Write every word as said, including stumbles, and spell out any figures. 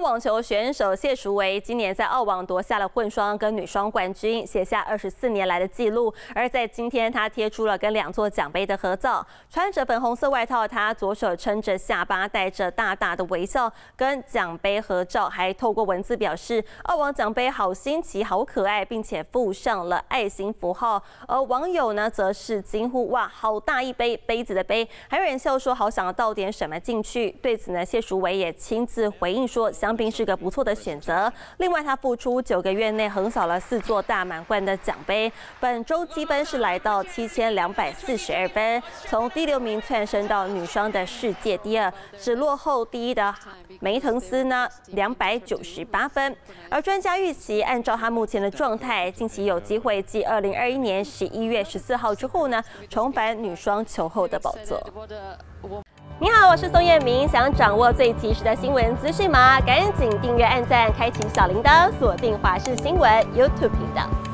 网球选手谢淑薇今年在澳网夺下了混双跟女双冠军，写下二十四年来的纪录。而在今天，她贴出了跟两座奖杯的合照，穿着粉红色外套，她左手撑着下巴，带着大大的微笑，跟奖杯合照，还透过文字表示澳网奖杯好新奇、好可爱，并且附上了爱心符号。而网友呢，则是惊呼：哇，好大一杯，杯子的杯！还有人笑说，好想要倒点什么进去。对此呢，谢淑薇也亲自回应说，香槟是个不错的选择。另外，他复出九个月内横扫了四座大满贯的奖杯，本周积分是来到七千两百四十二分，从第六名窜升到女双的世界第二，只落后第一的梅滕斯呢两百九十八分。而专家预期，按照他目前的状态，近期有机会继二零二一年十一月十四号之后呢，重返女双球后的宝座。你好，我是宋彦明。想掌握最及时的新闻资讯吗？赶紧订阅、按赞、开启小铃铛，锁定华视新闻 YouTube 频道。